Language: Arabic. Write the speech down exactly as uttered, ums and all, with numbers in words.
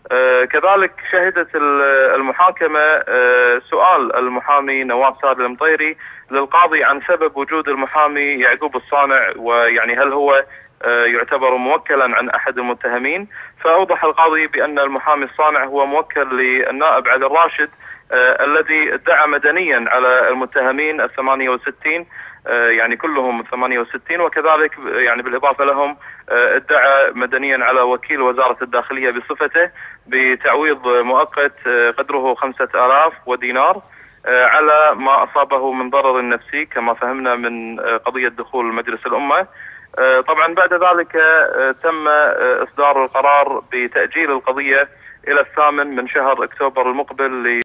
كذلك شهدت المحاكمة سؤال المحامي نواف سالم المطيري للقاضي عن سبب وجود المحامي يعقوب الصانع، ويعني هل هو يعتبر موكلا عن أحد المتهمين. فأوضح القاضي بأن المحامي الصانع هو موكل للنائب علي الراشد الذي ادعى مدنيا على المتهمين الثمانية وستين، يعني كلهم ثمانية وستين، وكذلك يعني بالإضافة لهم ادعى مدنيا على وكيل وزارة الداخلية بصفته بتعويض مؤقت قدره خمسة آلاف ودينار على ما أصابه من ضرر نفسي كما فهمنا من قضية دخول مجلس الأمة. طبعا بعد ذلك تم إصدار القرار بتأجيل القضية إلى الثامن من شهر أكتوبر المقبل.